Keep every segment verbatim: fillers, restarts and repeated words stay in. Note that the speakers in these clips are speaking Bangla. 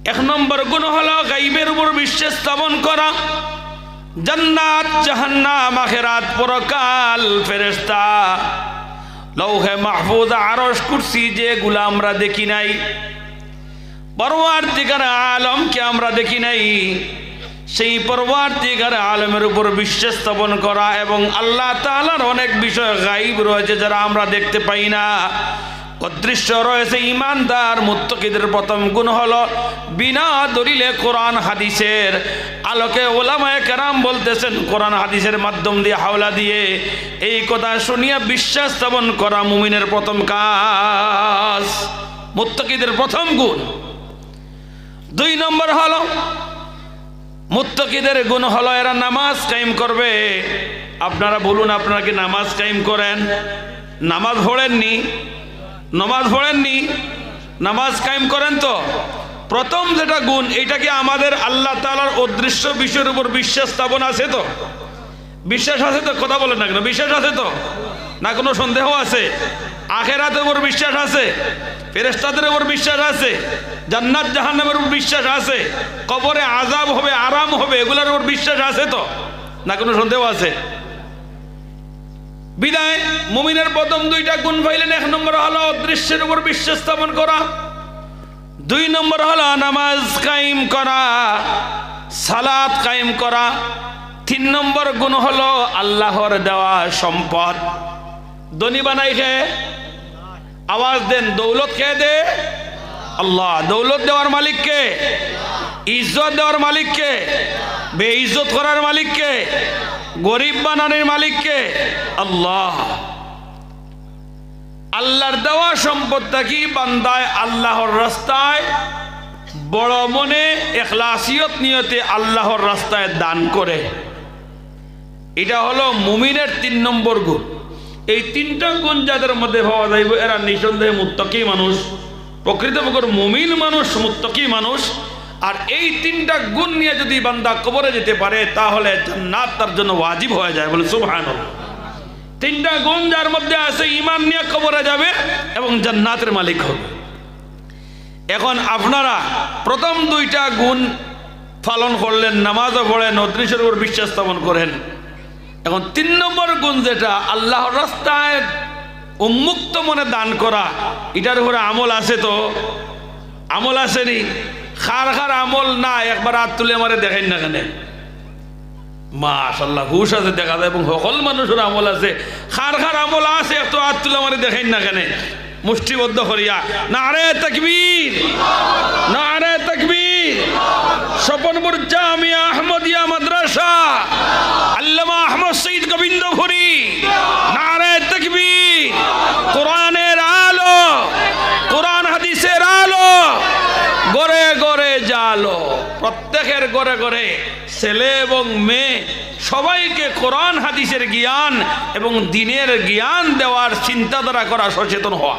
এক নম্বর গুণ হলো গায়বের উপর বিশ্বাস স্থাপন করা। জান্নাত, জাহান্নাম, আখিরাত, পরকাল, ফেরেশতা, লৌহে মাহফুজ, আরশ, কুরসি, যেগুলো আমরা দেখি নাই, পরওয়ারদিগার আলমকে আমরা দেখি নাই, সেই পরওয়ারদিগার আলমের উপর বিশ্বাস স্থাপন করা। এবং আল্লাহ তাআলার অনেক বিষয় গায়ব রয়েছে যারা আমরা দেখতে পাই না, অদৃশ্য রয়েছে। ইমানদার মুত্তাকিদের প্রথম গুণ হলো বিনা দলিলে কোরআন হাদিসের আলোকে ওলামায়ে কেরাম বলতেছেন, কোরআন হাদিসের মাধ্যম দিয়ে, হাওলা দিয়ে এই কথা শুনিয়া বিশ্বাস স্থাপন করা মুমিনের প্রথম কাজ, মুত্তাকিদের প্রথম গুণ। দুই নম্বর হলো মুত্তাকিদের গুণ হলো এরা নামাজ কায়েম করবে। আপনারা বলুন, আপনারা কি নামাজ কায়েম করেন? নামাজ পড়েননি? নামাজ পড়েননি? নামাজ কায়েম করেন তো? প্রথম যেটা গুণ, এটা কি আমাদের আল্লাহ তাআলার অদৃশ্য বিষয়ের উপর বিশ্বাস স্থাপন আছে তো? বিশ্বাস আছে তো? কথা বলেন না কেন? বিশ্বাস আছে তো? না কোনো সন্দেহ আছে? আখিরাতের উপর বিশ্বাস আছে, ফেরেশতাদের উপর বিশ্বাস আছে, জান্নাত জাহান্নামের উপর বিশ্বাস আছে, কবরে আযাব হবে, আরাম হবে, এগুলোর উপর বিশ্বাস আছে তো? না কোনো সন্দেহ আছে? বিদায় মুমিনের প্রথম দুইটা গুণ পাইলেন। এক নম্বর হলো অদৃশ্যের উপর বিশ্বাস স্থাপন করা, দুই নম্বর হলো নামাজ কায়েম করা, সালাত কায়েম করা, তিন নম্বর গুণ হলো আল্লাহর দেওয়া সম্পদ। ধনী বানাই খেয়ে আওয়াজ দেন, দৌলত খেয়ে দে আল্লাহ। দৌলত দেওয়ার মালিক কে? ইজ্জত দেওয়ার মালিক কে? বেইজ্জত করার মালিক কে? গরিব বানানোর মালিক কে? আল্লাহ। আল্লাহর দেওয়া সম্পদটা কি বান্দায় আল্লাহর রাস্তায় বড় মনে ইখলাসিয়ত নিয়তে আল্লাহর রাস্তায় দান করে, এটা হলো মুমিনের তিন নম্বর গুণ। এই তিনটা গুণ যাদের মধ্যে পাওয়া যাইব এরা নিঃসন্দেহে মুত্তাকি মানুষ, প্রকৃতপক্ষে মুমিন মানুষ, মুত্তাকি মানুষ। আর এই তিনটা গুণ নিয়ে যদি বান্দা কবরে যেতে পারে তাহলে জান্নাত তার জন্য ওয়াজিব হয়ে যায়। বলে সুবহানাল্লাহ। তিনটা গুণ যার মধ্যে আছে, ঈমান নিয়ে কবরে যাবে এবং জান্নাতের মালিক হবে। এখন আপনারা প্রথম দুইটা গুণ পালন করলেন, নামাজও পড়েন, অদৃশ্যের উপর বিশ্বাস স্থাপন করেন। এখন তিন নম্বর গুণ যেটা আল্লাহর রাস্তায় উন্মুক্ত মনে দান করা, এটার উপরে আমল আছে তো? আমল আসেনি? খার খার আমল না, একবার হাত তুলে আমারে দেখেন না কেন? মাশাআল্লাহ, হুশ আছে দেখা যায় এবং সকল মানুষের আমল আছে। খার খার আমল আছে, একটু হাত তুলে আমারে দেখেন না কেন? মুষ্টিবদ্ধ করিয়া নারে তাকবীর, নারে তাকবীর। স্বপনপুর জামিয়া আহমদিয়া মাদ্রাসা, আল্লামা আহমদ সঈদ গোবিন্দপুরী, নারে তাকবীর। কোরআনের আলো, কোরআন হাদিসের আলো গড়ে গড়ে জালো। প্রত্যেকের ঘরে ঘরে ছেলে এবং মেয়ে সবাইকে কোরআন হাদিসের জ্ঞান এবং দ্বীনের জ্ঞান দেওয়ার চিন্তাধারা করা, সচেতন হওয়া।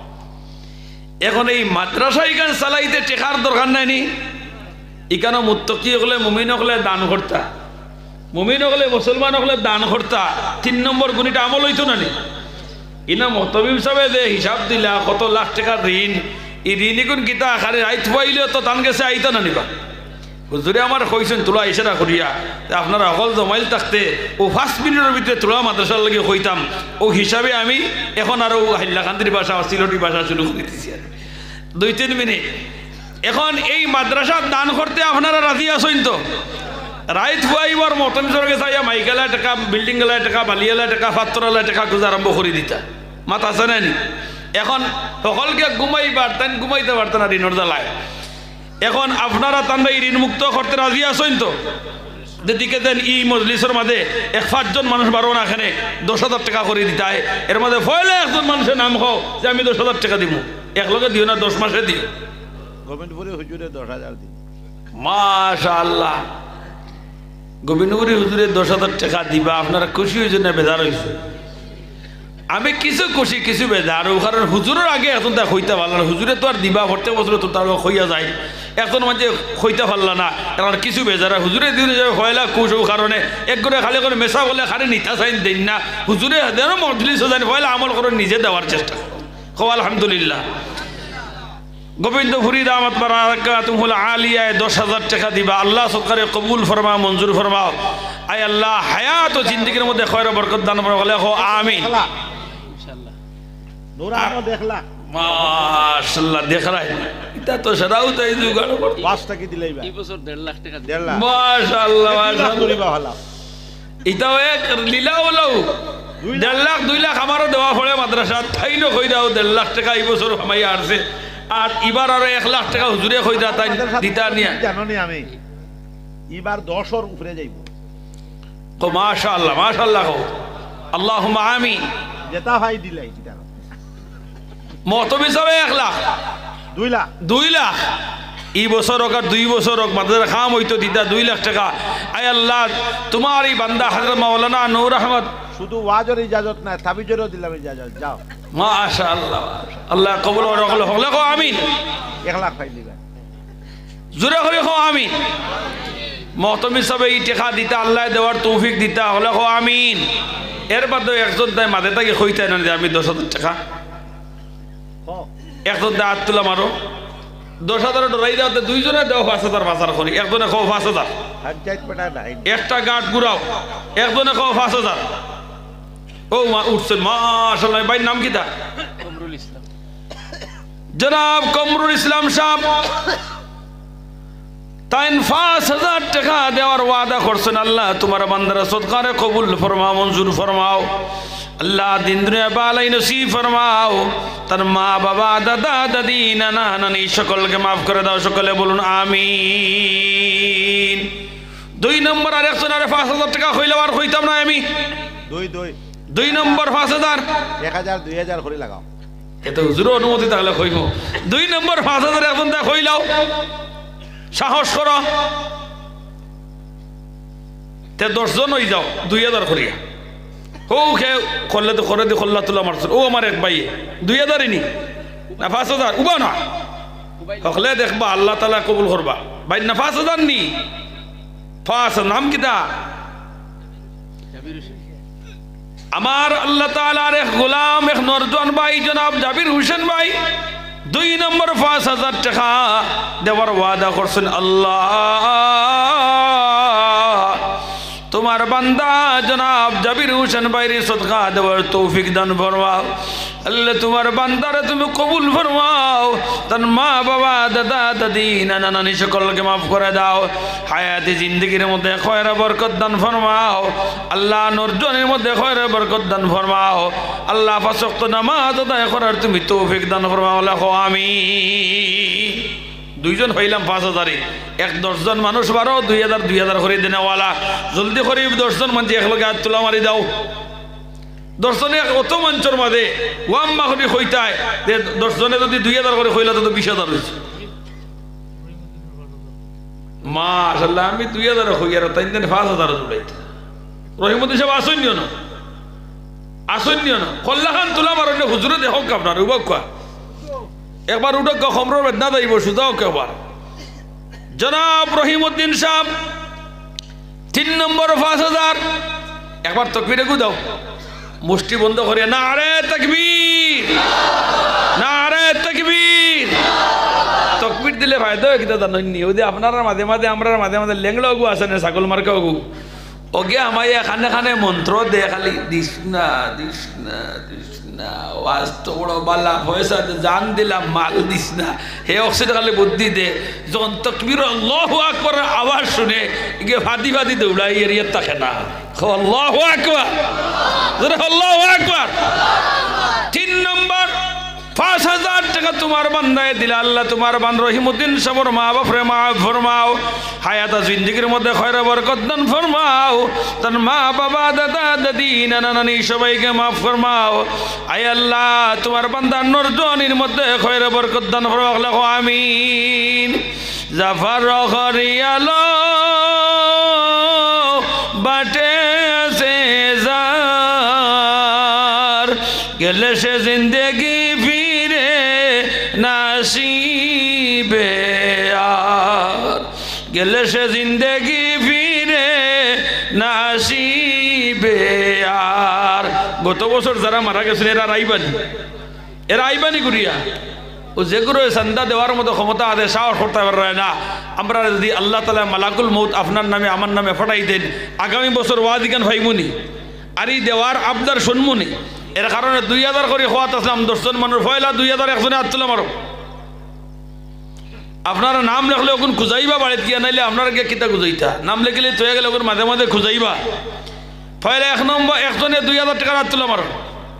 এখন এই মাদ্রাসা এখান চালাইতে টেকার দরকার নাইনি? এখানে মুত্তাকি হলে, মুমিন হলে দান করতা, মুমিন হলে, মুসলমান হলে দান করতা। তিন নম্বর গুণিটা আমল হইতো না নি? ইনা মতবিব সাহেব যে হিসাব দিলা কত লাখ টাকার ঋণ, এই ঋণ এখন কিতা আখারে আইত পাইলেও তো দান গেছে আইতা না নিবা। হুজুরে আমার কইছেন তোলা ইশারা করিয়া, আপনারা অকল জমাইল থাকতে ও পাঁচ মিনিটের ভিতরে তোলা মাদ্রাসার লাগে কইতাম, ও হিসাবে আমি এখন আরো হাইলাকান্দির ভাষা, সিলটি ভাষা শুরু করে দিছি আর দুই তিন মিনিট। এখন এই মাদ্রাসা দান করতে আপনারা রাজি আছেন তো? রাইত ফুয়াইবার মতন সরকে চাইয়া মাইকেলা টাকা, বিল্ডিং গেলা টাকা, বালিয়ালা টাকা, ফাত্তরালা টাকা খুঁজে আরম্ভ করে দিতা, মাথা আছে না নি? এখন সকলকে ঘুমাই পারতেন, ঘুমাইতে পারতেন না ঋণর জ্বালায়। এখন আপনারা তান্ডা এই ঋণ মুক্ত করতে রাজি আছেন তো? যেদিকে দেন ই মজলিসের মাঝে এক পাঁচজন মানুষ বারো না, এখানে দশ হাজার টাকা করে দিতে হয়। এর মধ্যে ফয়লে একজন মানুষের নাম হোক যে আমি দশ হাজার টাকা দিব, এক লগে দিও না, দশ মাসে দিও। গোবিন্দপুরে হুজুরে দশ হাজার দিন। মাশাআল্লাহ, গোবিন্দপুরি হুজুরে দশ হাজার টাকা দিবা, আপনারা খুশি হয়েছে না বেজার হয়েছে? আমি কিছু খুশি কিছু বেজার, কারণ হুজুরের আগে এখন তা হইতে পারল না। হুজুরে তো আর দিবা প্রত্যেক বছর তো তার হইয়া যায়, এখন মাঝে হইতে পারল না, কারণ কিছু বেজারা হুজুরে দিনে যাবে হয়লা খুশ ও কারণে এক করে খালি করে মেশা বলে খালি নিতা চাইন দিন না, হুজুরে যেন মজলিস জানি হয়লা আমল করে নিজে দেওয়ার চেষ্টা করো। আলহামদুলিল্লাহ। গোবিন্দপুরি দামাত বারাকাতুহুল আলিয়ায় দশ হাজার টাকা দিবা আল্লাহ সরকারে কবুল ফরমা মঞ্জুর ফরমাও আয় আল্লাহ হায়াত ও জিন্দেগির মধ্যে খয়র বরকত দান ফরমাও আমিন ইনশাআল্লাহ নুরানো দেখলা মাশাআল্লাহ দেখ রাই এটা তো সারাও তো এই জুগাড় পাঁচ টাকা দিলেই বা এই বছর দেড় লাখ টাকা দেড় লাখ মাশাআল্লাহ মাশাআল্লাহ তুলিবা ভালো এটাও এক লীলা হলো দেড় লাখ দুই লাখ আমারও দেওয়া পড়ে মাদ্রাসা থাইলো কইরাও দেড় লাখ টাকা এই বছর কামাই আসছে আর এবার আরো এক লাখ টাকা হুজুরে কইরা তাই দিতা নিয়া জানো নি আমি এবার দশের উপরে যাইব তো মাশাআল্লাহ মাশাআল্লাহ আল্লাহুম্মা আমিন যেটা ভাই দিলাই এটা মহতবি সবে এক লাখ দুই লাখ দুই লাখ এই বছর হোক আর দুই বছর হোক মাদ্রাসা খাম হইতো দিতা দুই লাখ টাকা আয় আল্লাহ তোমার এই বান্দা হযরত মাওলানা নূর আহমদ শুধু ওয়াজের ইজাজত না তাবিজেরও দিলাম ইজাজত যাও মাশাআল্লাহ আল্লাহ কবুল করলে হলে কো আমিন এক লাখ পাই দিবা জোরে করে কো আমিন মহতমি সবে এই টাকা দিতা আল্লাহ দেওয়ার তৌফিক দিতা হলে কো আমিন এর বাদে একজন তাই মাঝে তাকে কইতে না যে আমি দশ হাজার টাকা একজন দা তুলা মারো দশ হাজার ডরাই দাও দুইজনে দেও পাঁচ হাজার বাজার করি একজনে খাও পাঁচ হাজার একটা গাঁট ঘুরাও একজনে খাও পাঁচ হাজার ও মা উঠছেন মাশাআল্লাহ ভাই নাম কি তা কমরুল ইসলাম জনাব কমরুল ইসলাম সাহেব তাইন পাঁচ হাজার টাকা দেওয়ার ওয়াদা করছেন আল্লাহ তোমার বান্দারা সদকারে কবুল ফরমাও মঞ্জুর ফরমাও আল্লাহ দিন দুনিয়া বালাই নসিব ফরমাও তার মা বাবা দাদা দাদি নানা নানি সকলকে মাফ করে দাও সকলে বলুন আমিন দুই নম্বর আর একজন আরে পাঁচ হাজার টাকা হইলে আর হইতাম না আমি দুই দুই দুই নম্বর পাঁচ হাজার এক হাজার দুই হাজার করে লাগাও এত হুজুর অনুমতি থাকলে হইব দুই নম্বর পাঁচ হাজার এখন দেখ হইলাও সাহস করো তে দশজন হয়ে যাও দুই হাজার করিয়া ও খে করলে তো করে দি খোল্লা তুলা মারছ ও আমার এক ভাই দুই হাজারই নি না পাঁচ হাজার উবা না হকলে দেখবা আল্লাহ তালা কবুল করবা ভাই না পাঁচ হাজার নি পাঁচ নাম কিতা আমার আল্লাহ তাআলার এক গোলাম এক নরজন ভাই জনাব জাবির হোসেন ভাই দুই নম্বর পাঁচ হাজার টাকা দেওয়ার ওয়াদা করছেন আল্লাহ তোমার বান্দা জনাব জাবির হোসেন ভাইরে সদকা দেওয়ার তৌফিক দান ফরমাও আল্লাহ তোমার বান্দারে তুমি কবুল ফরমাও তার মা বাবা দাদা দাদি নানা নানি সকলকে মাফ করে দাও হায়াতি জিন্দেগির মধ্যে খয়রা বরকত দান ফরমাও আল্লাহ নরজনের মধ্যে খয়রা বরকত দান ফরমাও আল্লাহ পাঁচ ওয়াক্ত নামাজ আদায় করার তুমি তৌফিক দান ফরমাও লেখো আমিন দুইজন হইলাম পাঁচ হাজারে এক দশজন মানুষ বারো দুই হাজার দুই হাজার করে দেনেওয়ালা জলদি করে দশজন মানুষ একলগে হাত তোলা মারি দাও দশজনে অত মঞ্চর মাঝে ওয়াম্মা করে হইতায় যে দশজনে যদি দুই হাজার করে হইলে তো বিশ হাজার হয়েছে মাশাআল্লাহ আমি দুই হাজার হই আর তাই দিন পাঁচ হাজার জুড়াইতে রহিমুদ্দিন সাহেব আসন্য না আসন্য না কল্লা খান তোলা মারনে হুজুরে দেখ আপনার উবাক একবার উঠক খমর বেদনা যাইব সুদাও একবার জনাব রহিমউদ্দিন সাহেব তিন নম্বর পাঁচ হাজার একবার তকবীরে গু দাও মুষ্টি বন্ধ করে নারে তাকবীর নারে তাকবীর তকবীর দিলে ফায়দা হয় কিতা জানেন নি ওই যে আপনারা মাঝে মাঝে আমরা মাঝে মাঝে লেংলা গু আছে না ছাগল মার্কা গু ওকে আমায় এখানে খানে মন্ত্র দে খালি দিস না দিস না দিস না ওয়াজ তো বড় বালা পয়সা জান দিলাম মাল দিস না হে অক্সিড খালি বুদ্ধি দে যখন তকবীর আল্লাহু আকবার আওয়াজ শুনে ইগে ফাদি ফাদি দৌড়াই এরিয়া থাকে না আল্লাহু আকবার জোরে আল্লাহু আকবার তিন নম্বর পাঁচ হাজার টাকা তোমার বান্দায় দিলা আল্লাহ তোমার বান রহিমউদ্দিন সাহেবের মা বাপরে মাফ ফরমাও হায়াতা জিন্দেগির মধ্যে খয়রা বরকত দান ফরমাও তার মা বাবা দাদা দাদি নানা নানি সবাইকে মাফ ফরমাও আয় আল্লাহ তোমার বান্দার নরজনির মধ্যে খয়রা বরকত দান ফরমাও আল্লাহ আমিন জাফর খরিয়ালো বাটে সে জার গেলে সে জিন্দেগি নাসিবে আর গেলে সে জিন্দেগি ফিরে নাসিবে আর গত বছর যারা মারা গেছেন এরা আইবানি এরা আইবানি গুড়িয়া ও যেগুলো চান্দা দেওয়ার মতো ক্ষমতা আছে সাহস করতে পারে না আমরা যদি আল্লাহ তালা মালাকুল মৌত আপনার নামে আমার নামে ফটাই দেন আগামী বছর ওয়াদিকান ভাইমুনি আর এই দেওয়ার আবদার শুনমুনি এর কারণে দুই হাজার করে খোয়াত আসলাম দশজন মানুষ পয়লা দুই হাজার একজনে হাত তুলে মারো আপনারা নাম লেখলে ওখান খুঁজাইবা বাড়িতে গিয়া নাইলে আপনারা গিয়ে কিতা খুঁজাইতা নাম লেখিলে তৈয়া গেলে ওখান মাঝে মাঝে খুঁজাইবা পয়লা এক নম্বর একজনে দুই হাজার টাকার হাত তুলে মারো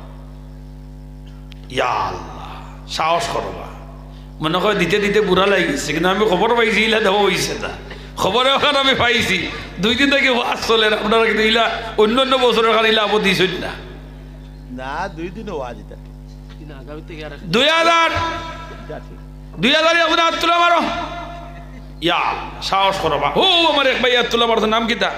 ইয়া আল্লাহ সাহস করবা মনে হয় দিতে দিতে বুড়া লাগিছে কিন্তু আমি খবর পাইছি ইলা দেওয়া হয়েছে না খবরে ওখানে আমি পাইছি দুই দিন থেকে ওয়াজ চলে আপনারা কিন্তু ইলা অন্য অন্য বছরের কারণে ইলা আপদ দিয়েছেন না না দুই দিনও ওয়াজ এটা আগামী থেকে আর দুই হাজার দুই হাজার এখন হাত তুলে মারো ইয়া সাহস করবা ও আমার এক ভাই হাত তুলে মারো নাম কিতা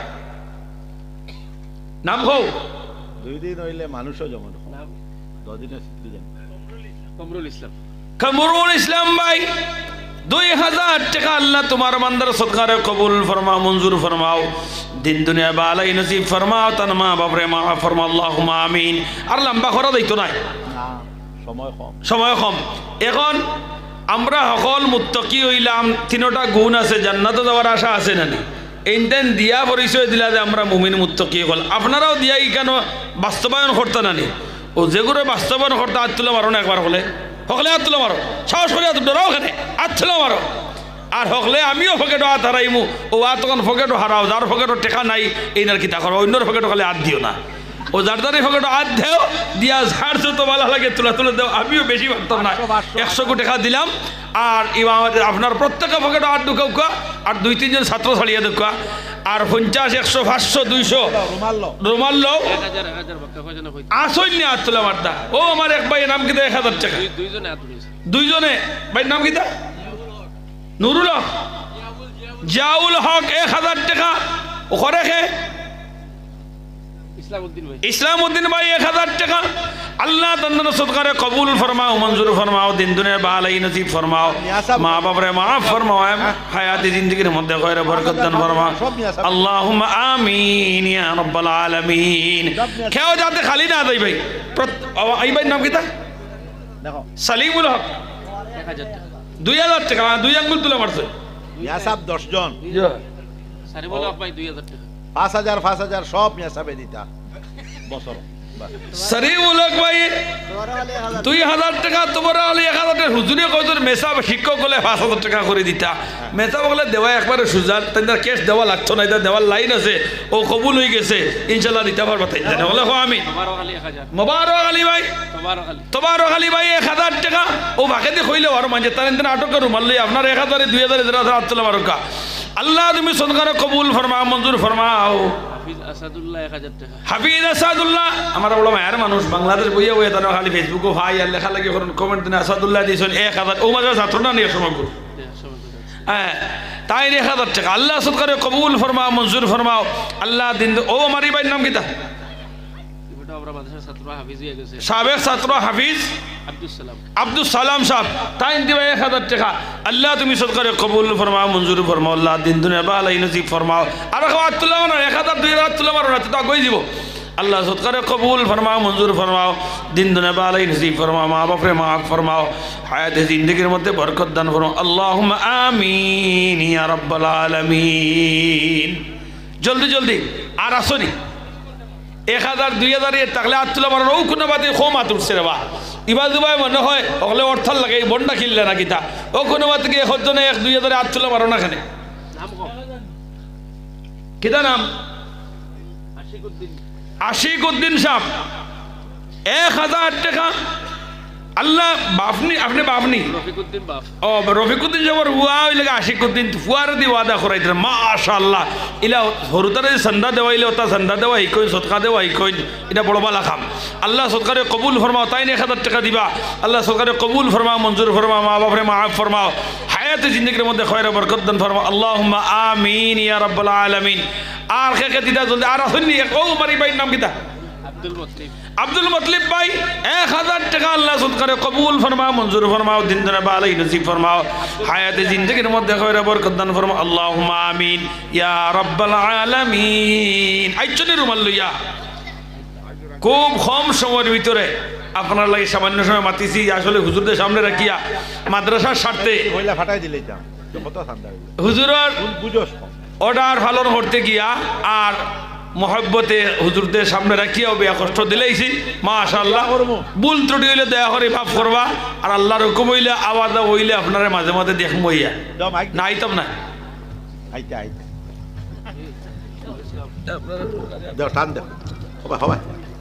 নাম হো দুই দিন হইলে মানুষও যেমন দশ দিনের সিটিজেন কমরুল ইসলাম কামরুল ইসলাম ভাই দুই হাজার টাকা আল্লাহ তোমার বান্দার সদকারে কবুল ফরমাও মঞ্জুর ফরমাও দিন দুনিয়া বালাই নসিব ফরমাও তার মা বাপরে মা ফরমা আল্লাহুম্মা আমিন আর লম্বা করা দায়িত্ব নাই না সময় কম সময় কম এখন আমরা সকল মুত্তাকি হইলাম তিনটা গুণ আছে জান্নাতে যাওয়ার আশা আছে নানি এইটান দিয়া পরিচয় দিলা যে আমরা মুমিন মুত্তাকি হল আপনারাও দিয়া কেন বাস্তবায়ন করতে নানি ও যেগুলো বাস্তবায়ন করতে হাত তুলে মারো না একবার হলে হকলে হাত তুলে মারো সাহস করে হাত ডরাও ওখানে হাত তুলে মারো আর হকলে আমিও ফকেটও হাত হারাইমু ও আর তখন ফকেটও হারাও যার ফকেটও টেকা নাই এই নার কিতা করো অন্যর ফকেটও খালি হাত দিও না ও যার দ্বারে ফকেটও হাত দেও দিয়া ঝাড় তো ভালো লাগে তুলে তুলে দেও আমিও বেশি ভাবতাম না একশো কোটি টাকা দিলাম আর আপনার প্রত্যেকে ফকেটও হাত ঢুকাও কা আর দুই তিনজন ছাত্র ছাড়িয়ে দেখা আর পঞ্চাশ একশো পাঁচশো দুইশো রুমাল লো এক হাজার এক হাজার বাক্কা কয়জন হইছে আসল নিয়ে হাত তুলে মারতা ও আমার এক ভাই নাম কিতা এক হাজার টাকা দুই দুইজনে হাত উঠেছে দুইজনে ভাই নাম কিতা নুরুল হক জিয়াউল হক এক হাজার টাকা ওখানে খে ইসলামউদ্দিন ভাই ইসলামউদ্দিন ভাই এক হাজার টাকা আল্লাহ তন্দন সদকারে কবুল ফরমাও মঞ্জুর ফরমাও দিন দুনিয়া বালাই নসিব ফরমাও মা বাপরে মাফ ফরমাও হায়াতি জিন্দেগির মধ্যে খয়রে বরকত দান ফরমাও আল্লাহুম্মা আমিন ইয়া রাব্বাল আলামিন কেউ যাতে খালি না দেই ভাই এই ভাই নাম কিতা দেখো সালিমুল হক এক হাজার টাকা দুই হাজার টাকা দুই আঙ্গুল তুলে মারছে মিয়া সাহেব দশ জন সারিবুল হক ভাই দুই হাজার টাকা পাঁচ হাজার পাঁচ হাজার সব মিয়া সাহেবে দিতা বছর সারিমুল হক ভাই দুই হাজার টাকা তোমার আলী এক হাজার টাকা হুজুরে কয়জন মেসাব শিক্ষক হলে পাঁচ হাজার টাকা করে দিতা মেসাব হলে দেওয়া একবারে সুজার তাদের কেস দেওয়া লাগতো না এটা দেওয়ার লাইন আছে ও কবুল হয়ে গেছে ইনশাল্লাহ দিতে পারবা তাই জানে বলে হো আমি তোমারও খালি এক হাজার মোবারক আলী ভাই তোমারও খালি তোমারও আলী ভাই এক হাজার টাকা ও ভাগে দিয়ে কইলে আর মাঝে তার ইন্টার আটক করু মারলে আপনার এক হাজারে দুই হাজারে যারা হাত তোলা মারুকা আল্লাহ তুমি সদকারে কবুল ফরমাও মঞ্জুর ফরমাও হাফিজ আসাদুল্লাহ এক হাজার টাকা হাফিজ আসাদুল্লাহ আমার বড় মায়ের মানুষ বাংলাদেশ বইয়া বইয়া তারা খালি ফেসবুকও ভাই আর লেখা লাগে কমেন্ট দিন আসাদুল্লাহ দিয়েছেন এক হাজার ও মাঝে ছাত্রটা নিয়ে সময় করু হ্যাঁ তাই এক হাজার টাকা আল্লাহ সদকারে কবুল ফরমাও মঞ্জুর ফরমাও আল্লাহ দিন ও আমার এই ভাইয়ের নাম কিতা এটা আমরা মাদ্রাসার ছাত্র হাফিজ হয়ে গেছে সাবেক ছাত্র হাফিজ আব্দুল সালাম আব্দুল সালাম সাহেব তাই দিবা এক হাজার টাকা আল্লাহ তুমি সদকারে কবুল ফরমাও মঞ্জুর ফরমাও আল্লাহ দিন দুনিয়া বালাই নসিব ফরমাও আর হাত তুলে মারো এক হাজার দুই হাজার তুলে মারো না তো আগুই দিব আল্লাহ সদকারে কবুল ফরমাও মঞ্জুর ফরমাও দিন দুনিয়া বালাই নসিব ফরমাও মা বাপরে মাফ ফরমাও হায়াতে জিন্দেগির মধ্যে বরকত দান ফরমাও আল্লাহুম্মা আমিন ইয়া রাব্বাল আলামিন জলদি জলদি আর আসনি এক হাজার দুই হাজার এর থাকলে হাত তুলে মারো ও কোনো বাদে কম হাত উঠছে রে বা ইবা দুবাই মনে হয় ওগুলো অর্থাৎ লাগে এই বন্ডা কিনলে না কিতা ও কোনো বাদ থেকে এক জনে এক দুই হাজারে হাত তুলে মারো না খানে নাম কম কিতা নাম আশিকুদ্দিন আশিক উদ্দিন সাহেব এক হাজার টাকা আল্লাহ বাপনি আপনি বাপনি রফিকুদ্দিন বাপ ও রফিকুদ্দিন সাহেবের হুয়া হইলে আশিকুদ্দিন ফুয়ার দি ওয়াদা করাই দিলেন মাশাআল্লাহ ইলা হরুতারে সন্ধ্যা দেওয়াইলে ওটা সন্ধ্যা দেওয়া হিকইন সৎকা দেওয়া হিকইন এটা বড় বালা খাম আল্লাহ সৎকারে কবুল ফরমাও তাই এক হাজার টাকা দিবা আল্লাহ সৎকারে কবুল ফরমাও মঞ্জুর ফরমাও মা বাপরে মাফ ফরমাও হায়াতে জিন্দেগির মধ্যে খয়রে বরকত দান ফরমাও আল্লাহুম্মা আমিন ইয়া রাব্বাল আলামিন আর কে কে দিদা জলদি আর আসেননি ও মারি ভাই নাম কিতা আব্দুল মুতলিব আব্দুল মুতলিব ভাই এক হাজার টাকা আল্লাহ সদকারে কবুল ফরমাও মঞ্জুর ফরমাও দিন দুনিয়া বালাই নসিব ফরমাও হায়াতে জিন্দেগির মধ্যে খয়রে বরকত দান ফরমাও আল্লাহুম্মা আমিন ইয়া রাব্বাল আলামিন আইচনি রুমাল লইয়া খুব কম সময়ের ভিতরে আপনার লাগে সামান্য সময় মাতিছি আসলে হুজুরদের সামনে রাখিয়া মাদ্রাসার স্বার্থে মহিলা ফাটাই দিলে যাম কত ঠান্ডা হইলো হুজুরের বুঝোস কম অর্ডার পালন করতে গিয়া আর মহব্বতে হুজুরদের সামনে রাখিয়াও বেয়া কষ্ট দিলেইছি মাশাআল্লাহ ভুল ত্রুটি হইলে দয়া করে মাফ করবা আর আল্লাহর হুকুম হইলে আওয়াজ হইলে আপনারা মাঝে মাঝে দেখম হইয়া দাও মাইক না আইতাম না আইতে আইতে দাও টান দাও হবে হবে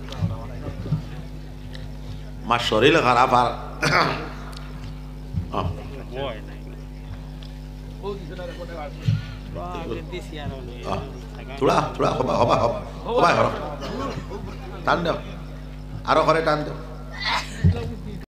মার শরীর খারাপ আর আহ, আহ, থোড়া থোড়া হবা হবা হবা হবাই হর টান দাও আরো করে টান দাও